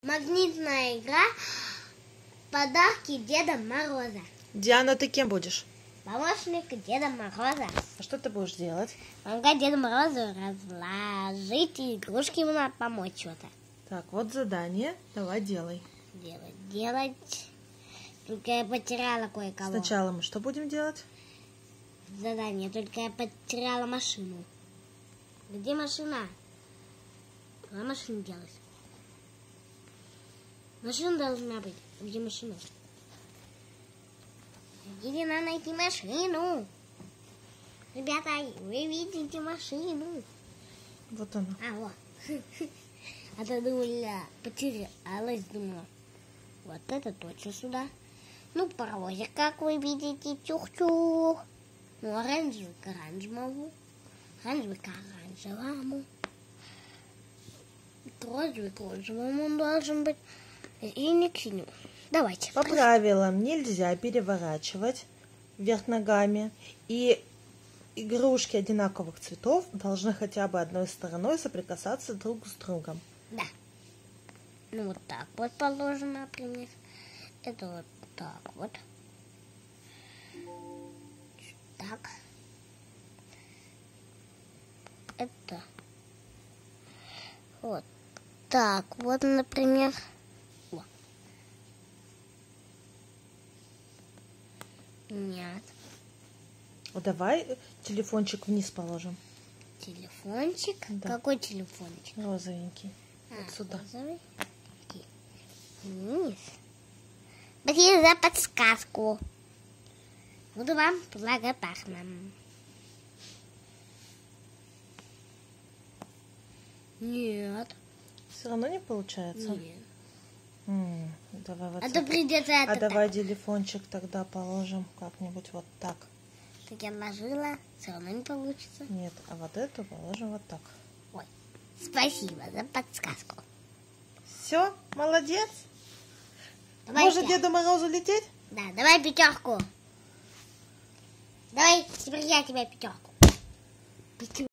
Магнитная игра. Подарки Деда Мороза. Диана, ты кем будешь? Помощник Деда Мороза. А что ты будешь делать? Помогать Деду Морозу разложить игрушки, ему надо помочь что-то. Так, вот задание. Давай делай. Делать. Только я потеряла кое-кого. Сначала мы что будем делать? Задание. Только я потеряла машину. Где машина? Куда машину делать? Машина должна быть. Где машина? Где надо найти машину? Ребята, вы видите машину? Вот она. А, вот. А то думала, потерялась, думала. Вот это точно сюда. Ну, паровозик, как вы видите, чух-чух. Ну, оранжевый к оранжевому. Оранжевый к оранжевому. Розовый к розовому он должен быть. И не к синему. Давайте. По правилам нельзя переворачивать вверх ногами. И игрушки одинаковых цветов должны хотя бы одной стороной соприкасаться друг с другом. Да. Ну, вот так вот положено, например. Это вот так вот. Так. Это вот так вот, например. Вот. Нет. Вот давай телефончик вниз положим. Телефончик? Да. Какой телефончик? Розовенький. Вот сюда. Розовый. Вниз. Спасибо за подсказку. Буду вам благодарна. Нет. Все равно не получается? Нет. Давай вот А так. то придется это. А давай телефончик тогда положим как-нибудь вот так. Так я ложила, все равно не получится. Нет, а вот эту положим вот так. Ой, спасибо за подсказку. Все, молодец. Давай Может 5. Деду Морозу лететь? Да, давай 5. Давай, теперь я тебе 5.